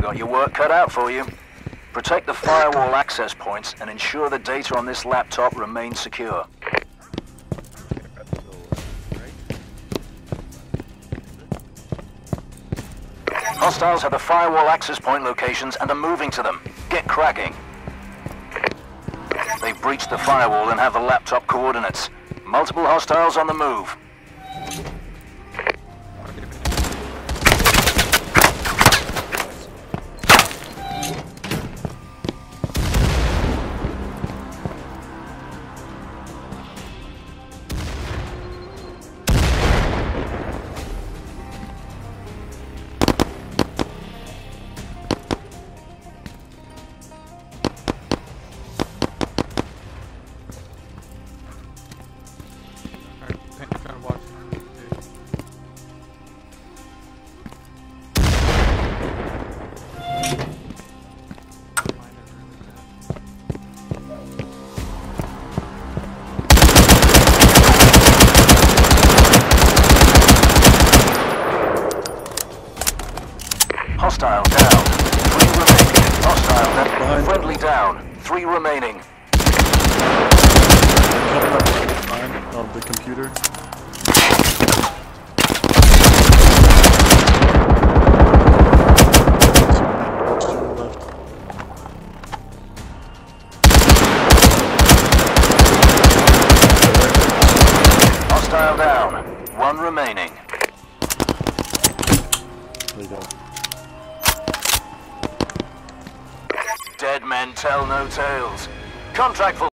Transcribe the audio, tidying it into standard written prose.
got your work cut out for you. Protect the firewall access points and ensure the data on this laptop remains secure. Hostiles have the firewall access point locations and are moving to them. Get cracking. They've breached the firewall and have the laptop coordinates. Multiple hostiles on the move. Hostile down. 3 remaining. Hostile down. Friendly down. 3 remaining. Coming up behind of the computer. Hostile down. 1 remaining. There you go. Dead men tell no tales. Contract for